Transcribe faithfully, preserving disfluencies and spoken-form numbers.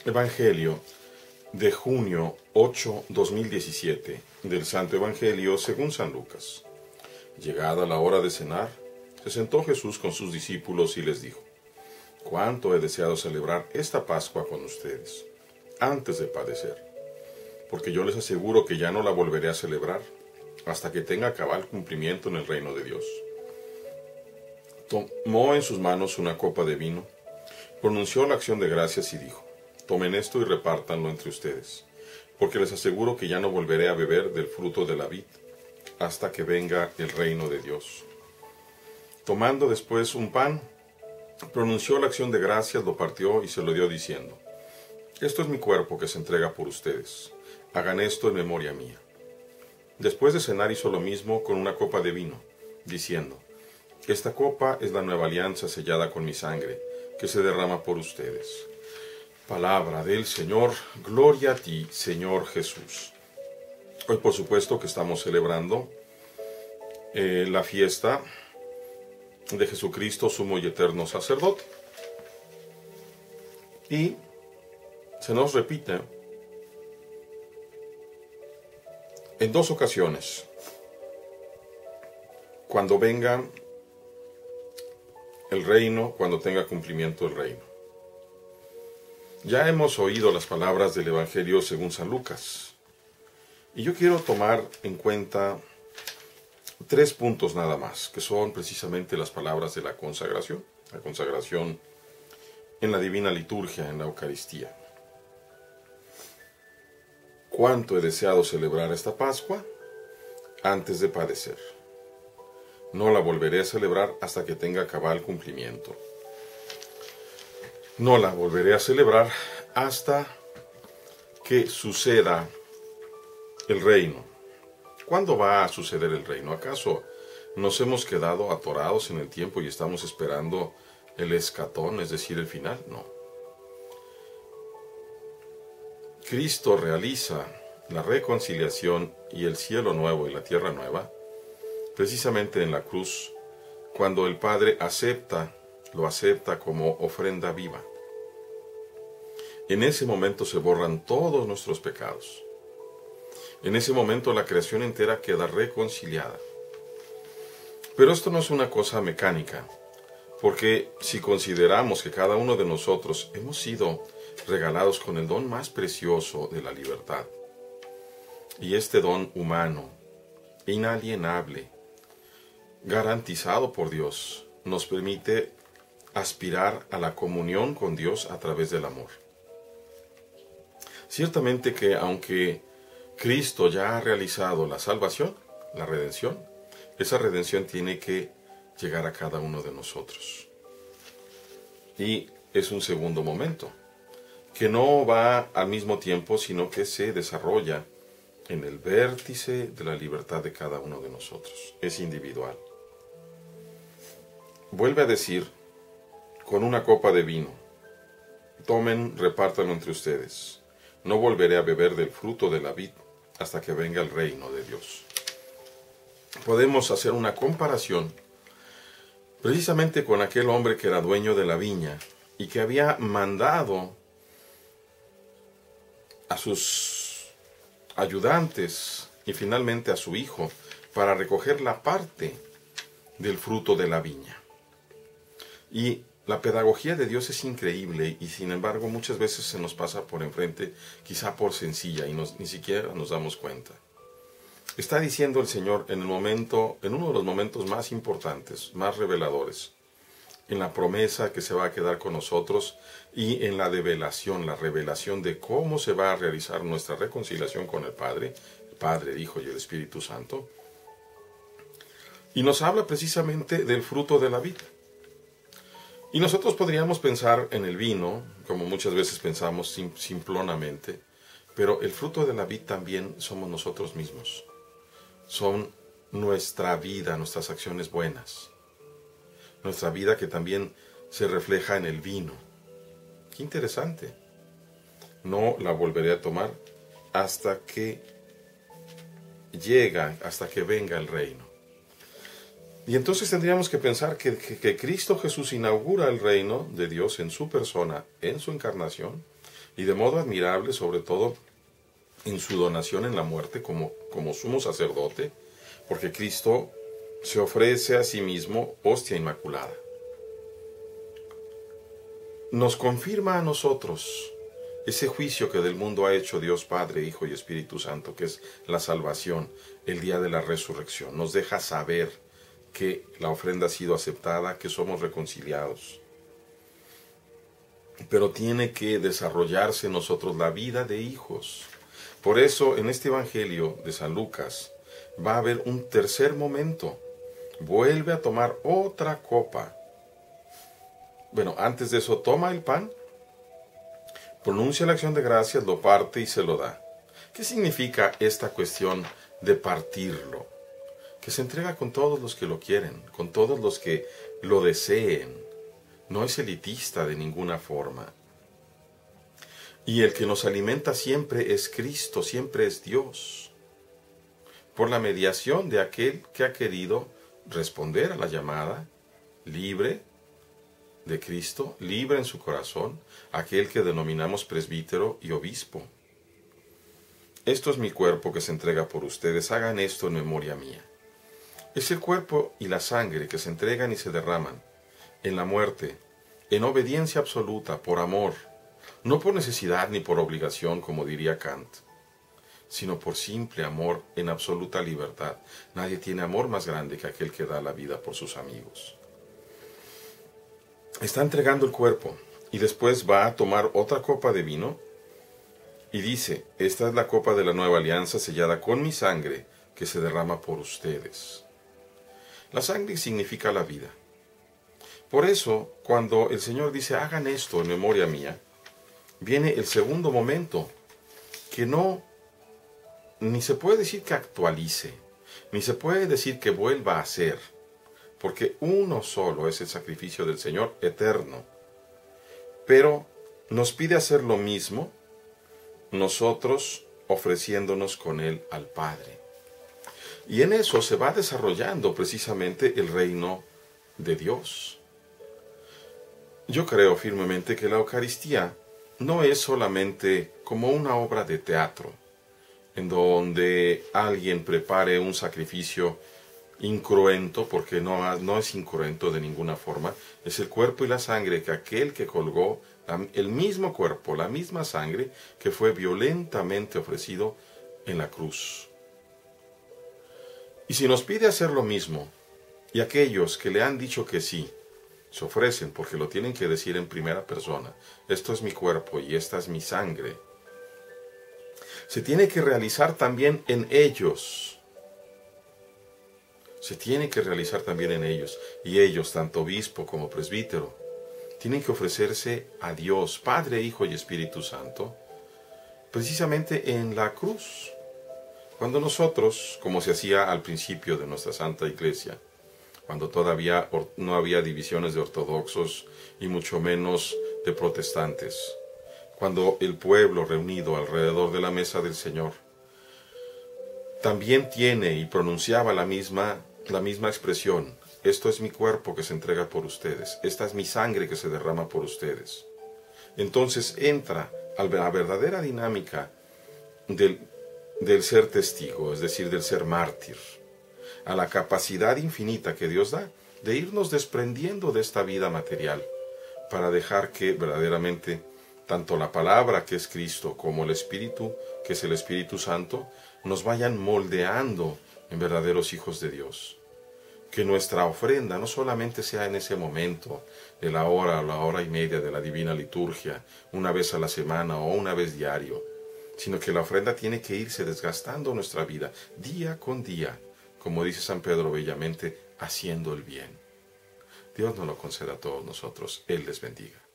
Evangelio de junio ocho, dos mil diecisiete, del Santo Evangelio según San Lucas. Llegada la hora de cenar, se sentó Jesús con sus discípulos y les dijo: «Cuánto he deseado celebrar esta Pascua con ustedes, antes de padecer, porque yo les aseguro que ya no la volveré a celebrar hasta que tenga cabal cumplimiento en el reino de Dios». Tomó en sus manos una copa de vino, pronunció la acción de gracias y dijo: «Tomen esto y repártanlo entre ustedes, porque les aseguro que ya no volveré a beber del fruto de la vid hasta que venga el reino de Dios». Tomando después un pan, pronunció la acción de gracias, lo partió y se lo dio diciendo: «Esto es mi cuerpo que se entrega por ustedes. Hagan esto en memoria mía». Después de cenar hizo lo mismo con una copa de vino, diciendo: «Esta copa es la nueva alianza sellada con mi sangre, que se derrama por ustedes». Palabra del Señor. Gloria a ti, Señor Jesús. Hoy, por supuesto, que estamos celebrando eh, la fiesta de Jesucristo, sumo y eterno sacerdote. Y se nos repite en dos ocasiones: cuando venga el reino, cuando tenga cumplimiento el reino. Ya hemos oído las palabras del Evangelio según San Lucas, y yo quiero tomar en cuenta tres puntos nada más, que son precisamente las palabras de la consagración, la consagración en la divina liturgia, en la Eucaristía. Cuánto he deseado celebrar esta Pascua antes de padecer. No la volveré a celebrar hasta que tenga cabal cumplimiento. No la volveré a celebrar hasta que suceda el reino. ¿Cuándo va a suceder el reino? ¿Acaso nos hemos quedado atorados en el tiempo y estamos esperando el escatón, es decir, el final? No. Cristo realiza la reconciliación y el cielo nuevo y la tierra nueva precisamente en la cruz, cuando el Padre acepta, lo acepta como ofrenda viva. En ese momento se borran todos nuestros pecados. En ese momento la creación entera queda reconciliada. Pero esto no es una cosa mecánica, porque si consideramos que cada uno de nosotros hemos sido regalados con el don más precioso de la libertad, y este don humano, inalienable, garantizado por Dios, nos permite aspirar a la comunión con Dios a través del amor. Ciertamente que aunque Cristo ya ha realizado la salvación, la redención, esa redención tiene que llegar a cada uno de nosotros. Y es un segundo momento, que no va al mismo tiempo, sino que se desarrolla en el vértice de la libertad de cada uno de nosotros. Es individual. Vuelve a decir, con una copa de vino: «Tomen, repártanlo entre ustedes. No volveré a beber del fruto de la vid hasta que venga el reino de Dios». Podemos hacer una comparación precisamente con aquel hombre que era dueño de la viña y que había mandado a sus ayudantes y finalmente a su hijo para recoger la parte del fruto de la viña. Y la pedagogía de Dios es increíble y sin embargo muchas veces se nos pasa por enfrente, quizá por sencilla, y nos, ni siquiera nos damos cuenta. Está diciendo el Señor en el momento, en uno de los momentos más importantes, más reveladores, en la promesa que se va a quedar con nosotros y en la develación, la revelación de cómo se va a realizar nuestra reconciliación con el Padre, el Padre, el Hijo y el Espíritu Santo. Y nos habla precisamente del fruto de la vida. Y nosotros podríamos pensar en el vino, como muchas veces pensamos sim simplonamente, pero el fruto de la vid también somos nosotros mismos. Son nuestra vida, nuestras acciones buenas. Nuestra vida que también se refleja en el vino. Qué interesante. No la volveré a tomar hasta que llega, hasta que venga el reino. Y entonces tendríamos que pensar que, que, que Cristo Jesús inaugura el reino de Dios en su persona, en su encarnación, y de modo admirable, sobre todo en su donación en la muerte como, como sumo sacerdote, porque Cristo se ofrece a sí mismo hostia inmaculada. Nos confirma a nosotros ese juicio que del mundo ha hecho Dios Padre, Hijo y Espíritu Santo, que es la salvación, el día de la resurrección. Nos deja saber que la ofrenda ha sido aceptada, que somos reconciliados. Pero tiene que desarrollarse en nosotros la vida de hijos. Por eso, en este Evangelio de San Lucas, va a haber un tercer momento. Vuelve a tomar otra copa. Bueno, antes de eso, toma el pan, pronuncia la acción de gracias, lo parte y se lo da. ¿Qué significa esta cuestión de partirlo? Que se entrega con todos los que lo quieren, con todos los que lo deseen. No es elitista de ninguna forma. Y el que nos alimenta siempre es Cristo, siempre es Dios. Por la mediación de aquel que ha querido responder a la llamada, libre de Cristo, libre en su corazón, aquel que denominamos presbítero y obispo. Esto es mi cuerpo que se entrega por ustedes, hagan esto en memoria mía. Es el cuerpo y la sangre que se entregan y se derraman en la muerte, en obediencia absoluta, por amor, no por necesidad ni por obligación, como diría Kant, sino por simple amor en absoluta libertad. Nadie tiene amor más grande que aquel que da la vida por sus amigos. Está entregando el cuerpo y después va a tomar otra copa de vino y dice, esta es la copa de la nueva alianza sellada con mi sangre que se derrama por ustedes. La sangre significa la vida. Por eso, cuando el Señor dice, hagan esto en memoria mía, viene el segundo momento, que no, ni se puede decir que actualice, ni se puede decir que vuelva a ser, porque uno solo es el sacrificio del Señor eterno. Pero nos pide hacer lo mismo, nosotros ofreciéndonos con Él al Padre. Y en eso se va desarrollando precisamente el reino de Dios. Yo creo firmemente que la Eucaristía no es solamente como una obra de teatro, en donde alguien prepare un sacrificio incruento, porque no, no es incruento de ninguna forma, es el cuerpo y la sangre que aquel que colgó, el mismo cuerpo, la misma sangre, que fue violentamente ofrecido en la cruz. Y si nos pide hacer lo mismo, y aquellos que le han dicho que sí, se ofrecen porque lo tienen que decir en primera persona, esto es mi cuerpo y esta es mi sangre, se tiene que realizar también en ellos, se tiene que realizar también en ellos, y ellos, tanto obispo como presbítero, tienen que ofrecerse a Dios, Padre, Hijo y Espíritu Santo, precisamente en la cruz. Cuando nosotros, como se hacía al principio de nuestra Santa Iglesia, cuando todavía no había divisiones de ortodoxos y mucho menos de protestantes, cuando el pueblo reunido alrededor de la mesa del Señor también tiene y pronunciaba la misma, la misma expresión, esto es mi cuerpo que se entrega por ustedes, esta es mi sangre que se derrama por ustedes. Entonces entra a la verdadera dinámica del, del ser testigo, es decir, del ser mártir, a la capacidad infinita que Dios da de irnos desprendiendo de esta vida material para dejar que verdaderamente tanto la palabra que es Cristo como el Espíritu que es el Espíritu Santo nos vayan moldeando en verdaderos hijos de Dios. Que nuestra ofrenda no solamente sea en ese momento de la hora o la hora y media de la divina liturgia, una vez a la semana o una vez diario, sino que la ofrenda tiene que irse desgastando nuestra vida día con día, como dice San Pedro bellamente, haciendo el bien. Dios nos lo conceda a todos nosotros. Él les bendiga.